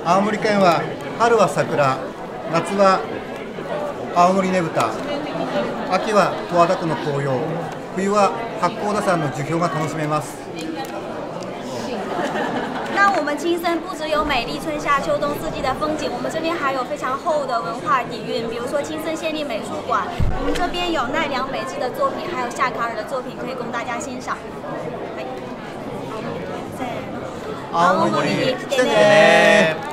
青森県は春は桜、夏は青森ねぶた、秋は十和田湖の紅葉、冬は八甲田山の樹氷が楽しめます。 那我们青森不只有美丽春夏秋冬四季的风景，我们这边还有非常厚的文化底蕴，比如说青森县立美术馆，我们这边有奈良美智的作品，还有夏卡尔的作品可以供大家欣赏。青森に来てね。